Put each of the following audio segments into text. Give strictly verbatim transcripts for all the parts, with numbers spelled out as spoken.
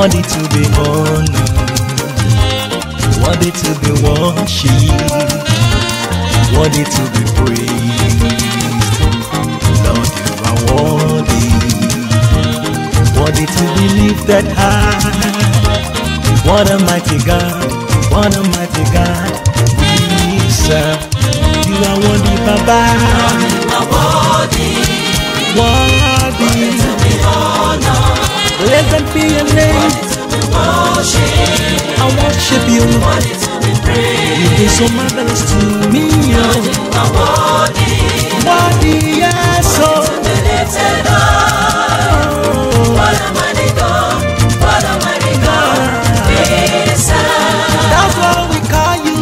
worthy to be honored, worthy to be worshipped, worthy to be praised. Lord, you are worthy, worthy to be lifted high. What a mighty God, what a mighty God we serve. You are worthy, Baba. You are worthy, Worthy, worthy to be honored, blessed be your name. worthy to be worshipped, I worship you. worthy to be praised. You've been so marvelous to me. Lord, you are worthy, Worthy, yes, worthy oh. to be lifted up. What a mighty God, what a mighty God we serve. That's why we call you.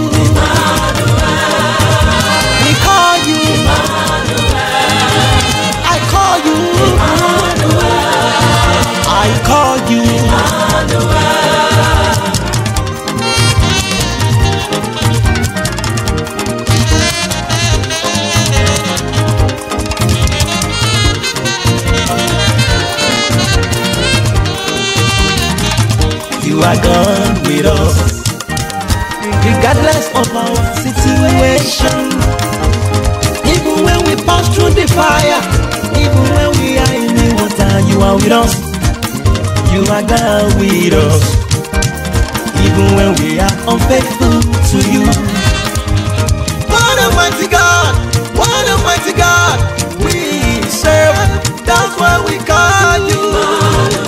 We call you. I call you. I call you. You are God with us, regardless of our situation. Even when we pass through the fire, even when we are in the water, you are with us. You are God with us, even when we are unfaithful to you. What a mighty God, what a mighty God we serve. That's why we call you.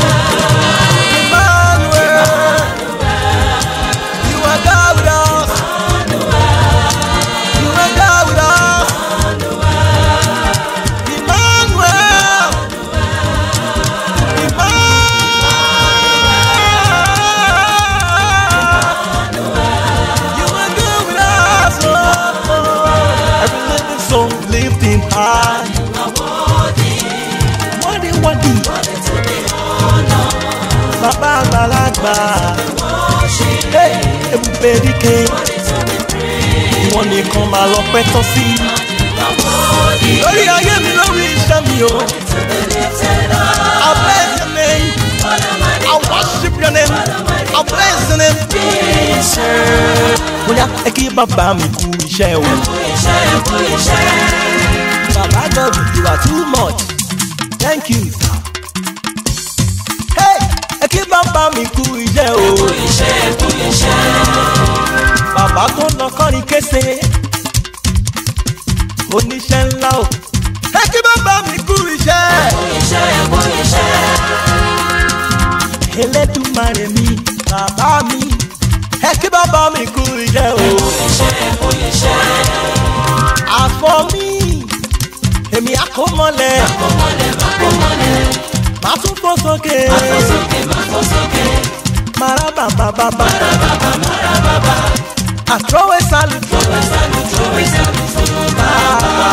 Baba Balagba, hey, ebubedike, ìwọ nìkan máa lọ pẹ́ tán sí. Lórí ayé mi, lórí iṣẹ́ mi o. I bless your name, I worship your name, I bless your name. Bóyá ẹ kí bàbá mi kú iṣẹ́ o. Bàbá God, you are too much. Thank you. Kí bàbá mi kú iṣẹ́ o. Kú iṣẹ́, kú iṣẹ́. Bàbá tó lọ kọrin kése, oníṣẹ́ ńlá o. Ẹ kí bàbá mi kú iṣẹ́. Kú iṣẹ́, kú iṣẹ́. Elédùmarè mi, bàbá mi. Ẹ kí bàbá mi kú iṣẹ́ o. Kú iṣẹ́, kú iṣẹ́. Àfọ̀ mi, èmi àkómọ́lẹ̀. Àkómọ́lẹ̀, àkómọ́lẹ̀. Màá tún fò sókè. Màá fò sókè, màá fò sókè. Maraba baba baba. Marababa, marababa. I throw a salute. Throw a salute, throw a salute to Baba.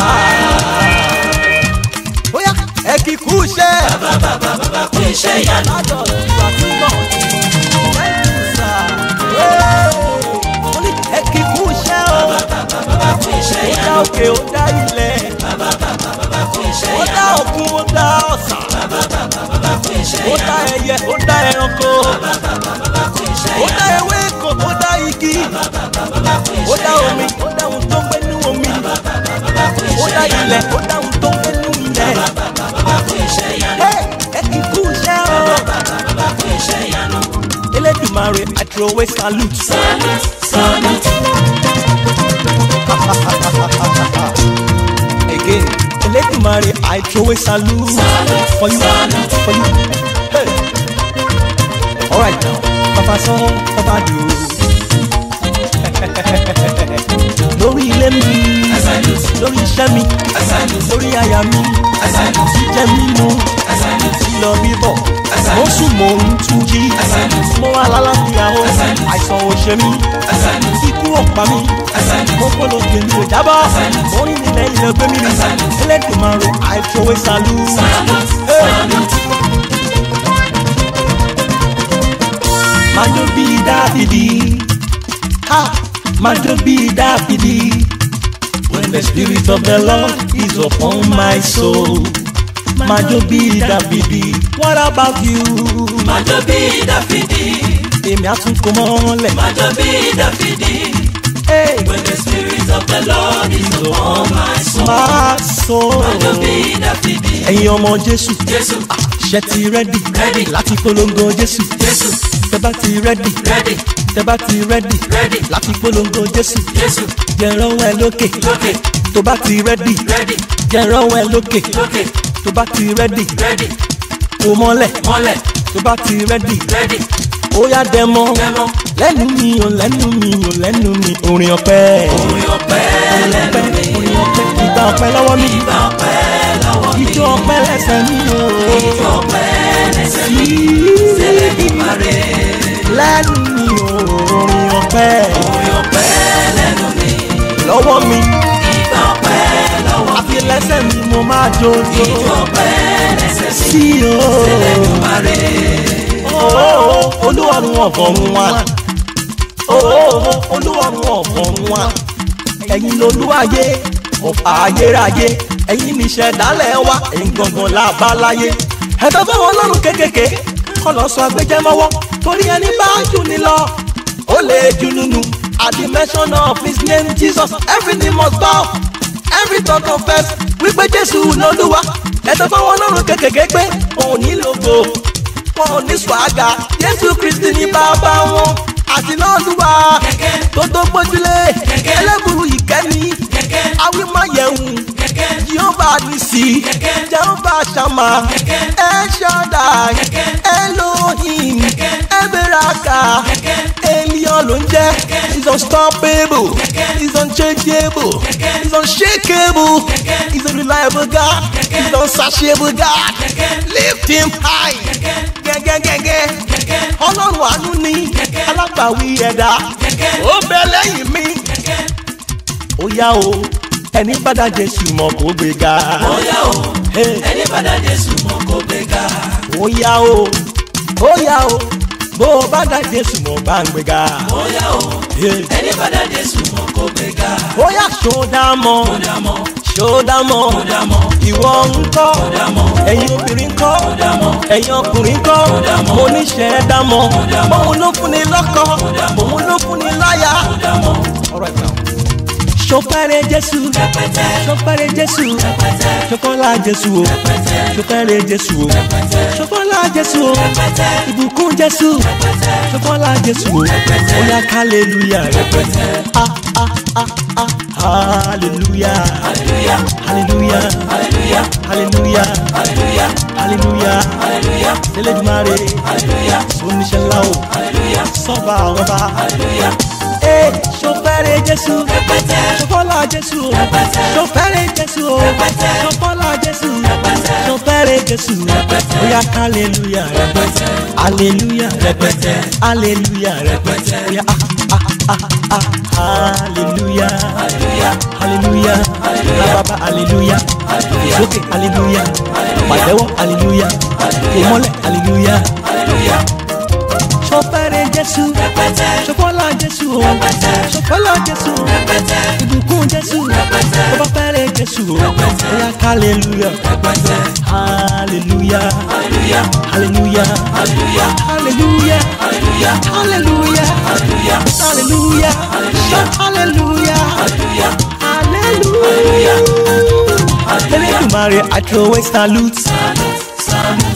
Oya, ẹ kí kú iṣẹ́. Baba, baba, baba, kú iṣẹ́ ìyanu. Lájọ ìgbà tí ń bọ̀. Thank you, sir. Mo ní ẹ kí kú iṣẹ́ o. Baba, baba, baba, kú iṣẹ́ Ó dá ìyanu. òkè, ó dá ilẹ̀. Baba, baba, baba, kú iṣẹ́ Ó dá ìyanu. òkun, ó dá ọ̀sà. Baba, baba, baba, kú iṣẹ́ Ó ìyanu. dá ẹyẹ, ó dá ẹranko. Baba, baba, baba, kú iṣẹ́ Ó dá ìyanu. ewéko, ó dá igi. Baba, baba, baba, kú Ó iṣẹ́ dá ìyanu. omi, ó dá ohun tó ń gbé nínú omi. Baba, baba, baba, kú Ó iṣẹ́ dá ìyanu. ilẹ̀, ó dá ohun tó ń gbé nínú ilẹ̀. Baba, baba, baba, kú iṣẹ́ ìyanu. Hey, ẹ kí kú iṣẹ́ o. Baba, baba, kú iṣẹ́ ìyanu. Elédùmarè, I throw a salute. Salute, salute. Again, Elédùmarè, I throw a salute. Salute, For you, salute. for you. Hey. All right now, Papa sọ, Papa do. Lórí ilé mi, I salute, lórí iṣẹ́ mi, I salute, lórí aya mi, I salute, jíjẹ mímu, I salute, lílọ bíbọ̀. I salute. Mo sùn mò ń tún jí, I salute. mo wà lálàáfíà o, I salute. àìsàn ò ṣe mí, I salute, ikú ò pa mí. I salute. Mo kọ́ ló gbé mi ò jábọ́, salute. orin nílẹ̀ ilẹ̀ gbé mi mi. I salute. Elédùmarè, I throw a salute. Salute, Hey. salute. Májò bí Dáfídì, ha, májò bí Dáfídì. When the spirit of the Lord is upon my soul, Májò bí Dáfídì. What about you? Májò bí Dáfídì. Èmi á tún kó mọ́lẹ̀. Májò bí Dáfídì. Hey. When the spirit of the Lord is upon my soul. My soul. Májò bí Dáfídì. Ẹ̀yin ọmọ Jésù. Jésù. Ṣé ti rẹ́dì? Ready. Láti polongo Jésù. Jésù. Tẹ́ bá ti rẹ́dì. Ready. Tẹ́ bá ti rẹ́dì. Ready. Láti polongo Jésù. Jésù. Jẹ̀rọ̀wọ́ ẹ lókè. Lókè. Tó bá ti rẹ́dì. Ready. Jẹ̀rọ̀wọ́ ẹ lókè. Lókè. Tó bá ti rẹ́dì. Ready. Kò mọ́lẹ̀. Mọ́lẹ̀. Tó bá ti rẹ́dì. Ready. Ó yá dẹmọ. Dẹmọ. Lẹ́nu mi ò lẹ́nu mi ò lẹ́nu mi orin ọpẹ́. Orin ọpẹ́ lẹ́nu mi. Orin ọpẹ́ ìgbà ọpẹ́ lọ́wọ́ mi. Ìgbà ọpẹ́ lọ́wọ́ mi. Ijó ọpẹ́ lẹ́sẹ̀ mi o. Ijó ọpẹ́ lẹ́sẹ̀ mi. S'Ẹlẹ́dùmarè. Lẹ́nu mi ò orin ọpẹ́. Orin ọpẹ́ lẹ́nu mi. Lọ́wọ́ mi. Ìgbà ọpẹ́ lọ́wọ́ mi. Àfi lẹ́sẹ̀ mi mo máa jó jó. Ijó ọpẹ́ lẹ́sẹ̀ mi. Sí o. S'Ẹlẹ́dùmarè. Olúwarun ọ̀fọ̀run wa. Olúwarun ọ̀fọ̀run wa. Ẹ̀yin lolúwayé ọ̀fà ayérayé. Ẹ̀yin ní ìṣẹ̀dálẹ̀ wa. Ẹ̀yin gangan la bá láyé. Ẹ̀dọ́ fẹ́ wọn lọ́rùn kékèké. Kọ́ lọ sọ agbẹjẹmọ́wọ́. Torí ẹni bá jù ní lọ. Ó lè jù nínú. At the mention of his name Jesus, everything must bow. Every tongue confess. Wípé Jésù lolúwa. Ẹ̀dọ́ fẹ́ wọn lọ́rùn kékèké pé òun ní lógo. Wọn ò ní swaga. Jésù Kristi ní bàbá wọn. Àti lọ́lúwa. Tó tó gbójúlé. Ẹlẹ́bùrú ìkẹ́ni. Awímáyẹ̀hùn. Jehova Nisi. Jehova Shama. El Shaddai. Elohim. Eberaka. Elion ló ń jẹ́. He's unstoppable. He's unchangeable. He's unshakable. He's a reliable God. He's unsearchable God. Lift him high. Gẹ́gẹ́gẹ́gẹ́. Ọlọ́run àánú ni alágbàwí ẹ̀dá. Ó bẹ lẹ́yìn mi. Ó yá o, ẹni bá dá Jésù mọ̀ kó gbéga. Ó yá o, ẹni bá dá Jésù mọ̀ kó gbéga. Ó yá o, ó yá o, bó o bá dá Jésù mọ̀ bá ń gbéga. Ó yá o, ẹni bá dá Jésù mọ̀ kó gbéga. Ó yá ṣódà mọ́, Ṣódà mọ́, ṣódà mọ́, ṣódà mọ́, ìwọ ńkọ́, ṣódà mọ́, ẹ̀yin obìnrin ńkọ́, ṣódà mọ́, ẹ̀yin ọkùnrin ńkọ́, ṣódà mọ́, oníṣẹ́ dámọ̀, ṣódà mọ́, òun ló fún ni lọ́kọ, ṣódà mọ́, òun ló fún ni láyà. ṣódà mọ́. All right now. Ṣọpẹ́rẹ́ Jésù, Rẹpẹtẹ, ṣọpẹ́rẹ́ Jésù, rẹpẹtẹ, ṣọpọ́lá Jésù o, rẹpẹtẹ, ṣọpẹ́rẹ́ Jésù o, rẹpẹtẹ, ṣọpọ́lá Jésù o, rẹpẹtẹ, ìbùkún Jésù, rẹpẹtẹ, ṣọpọ́lá Jésù o, rẹpẹtẹ, oya hallelujah, rẹpẹtẹ. ah ah ah ah hallelujah, Hallelujah, hallelujah, hallelujah, hallelujah, hallelujah, hallelujah, hallelujah, S'Ẹlẹ́dùmarè, hallelujah, oníṣẹ́ ńlá o, hallelujah, sọ́ba àwọn ọba. hallelujah. Ee, ṣọpẹ́rẹ́ Jésù, Rẹpẹtẹ, ṣọpọ́lá Jésù o, rẹpẹtẹ, ṣọpẹ́rẹ́ Jésù o, rẹpẹtẹ, ṣọpọ́lá Jésù, rẹpẹtẹ, ṣọpẹ́rẹ́ Jésù, rẹpẹtẹ, oya hallelujah, rẹpẹtẹ, hallelujah, rẹpẹtẹ, hallelujah, rẹpẹtẹ, oya ah ah ah ah hallelujah, hallelujah, hallelujah, Hallelujah. rababa hallelujah, Hallelujah. ìsókè hallelujah, Hallelujah. pàtẹ́wọ́ hallelujah, Hallelujah. ìmọ́lẹ̀ hallelujah, hallelujah. ṣọpẹ́rẹ́ Jésù, Rẹpẹtẹ, ṣọpọ́lá Jésù o, rẹpẹtẹ, ṣọpọ́lá Jésù o. rẹpẹtẹ, Ìbùkún Jésù, Rẹpẹtẹ. ọba fẹ́rẹ̀ Jésù, Rẹpẹtẹ. oya hallelujah, rẹpẹtẹ, hallelujah, hallelujah, hallelujah, hallelujah, hallelujah, hallelujah, hallelujah, hallelujah, hallelujah, Hallelujah. hallelujah, hallelujah, hallelujah. hallelujah. Ẹlẹ́dùmarè, I throw a salute. Salute, salute,